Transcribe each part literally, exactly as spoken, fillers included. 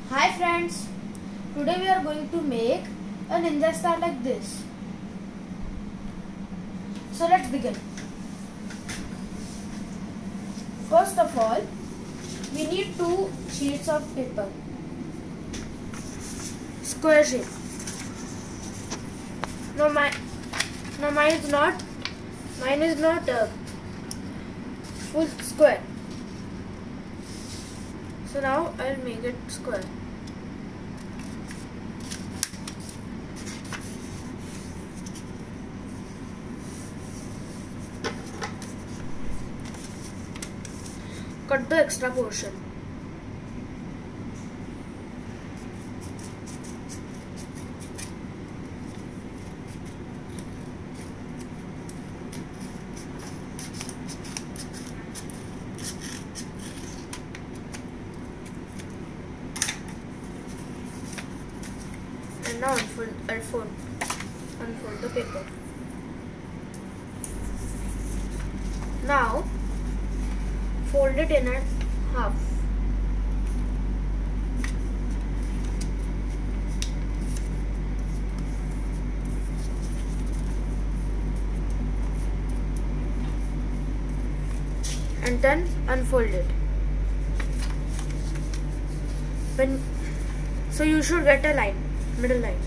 Hi friends, today we are going to make a ninja star like this. So let's begin. First of all, we need two sheets of paper. Square shape. No, my, no, mine is not. Mine is not a full square. So now I'll make it square. Cut the extra portion. And now unfold, unfold, unfold the paper. Now fold it in half. And then unfold it. When so you should get a line, middle line.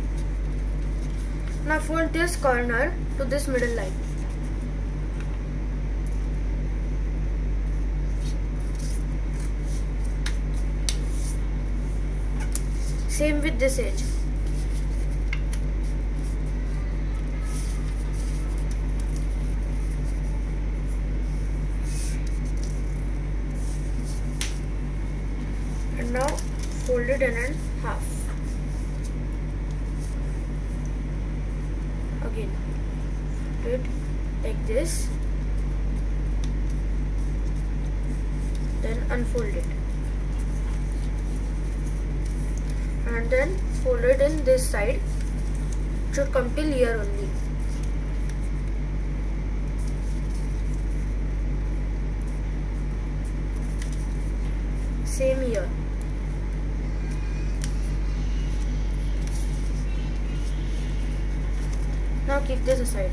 Now fold this corner to this middle line. Same with this edge. And now fold it in half. Again, do it like this. Then unfold it. And then fold it in this side. It should come till here only. Same here. Now keep this aside.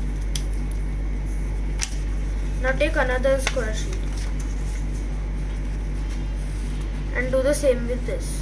Now take another square sheet and do the same with this.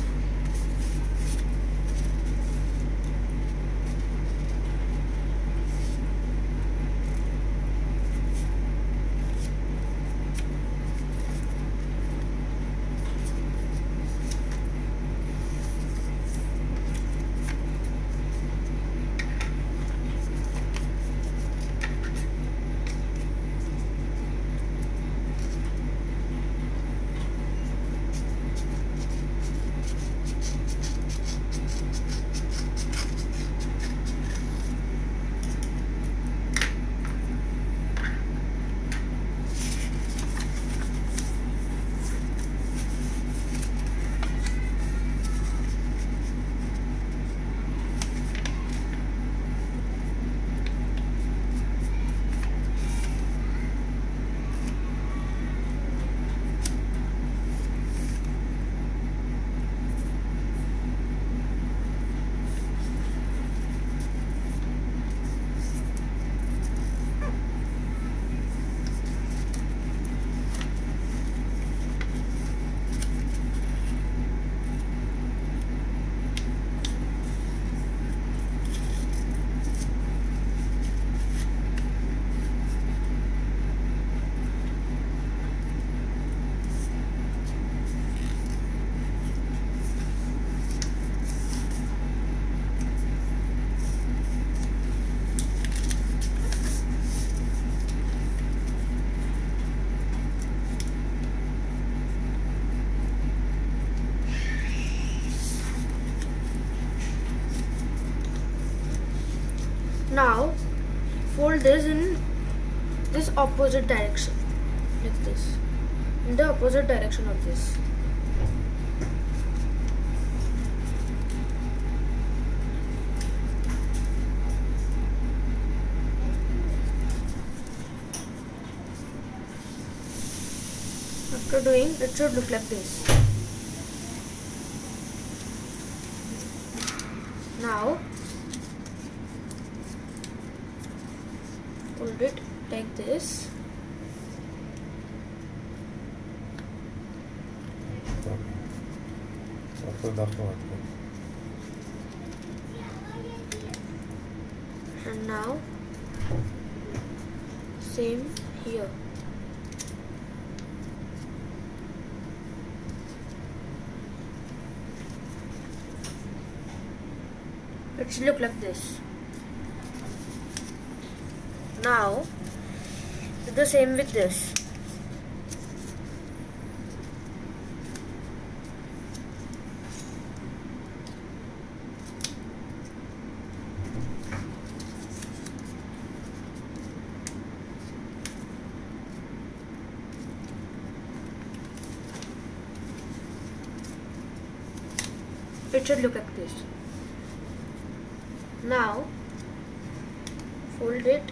Now fold this in this opposite direction, like this, in the opposite direction of this. After doing, it should look like this. Now fold it like this. And now same here. It should look like this. Now do the same with this. It should look like this. Now fold it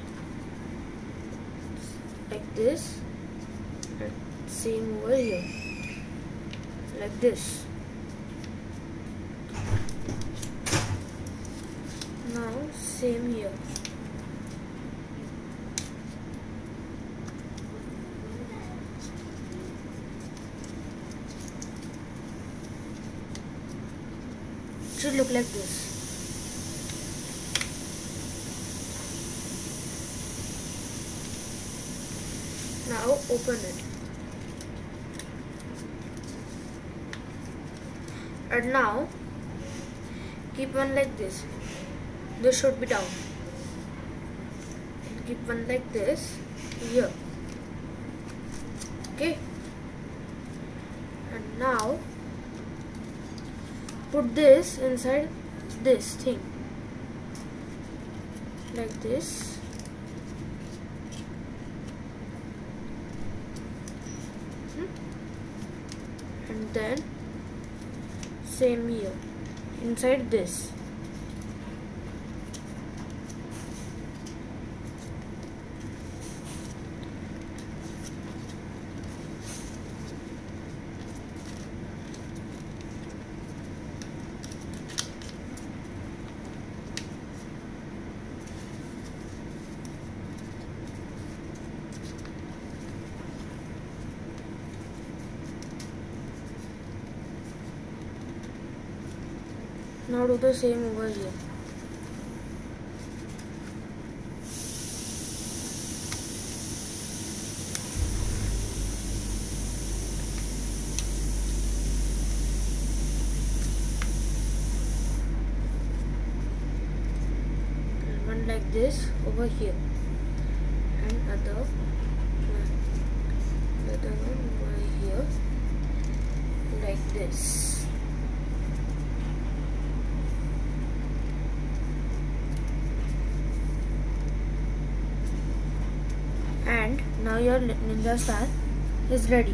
like this and same over here like this. Now same here. It should look like this. Now open it. And now keep one like this. This should be down. And keep one like this here. Okay. And now put this inside this thing like this. And then same here inside this. Now do the same over here. And one like this over here. And other one, the other one over here like this. And now your ninja star is ready.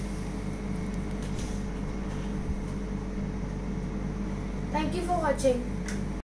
Thank you for watching.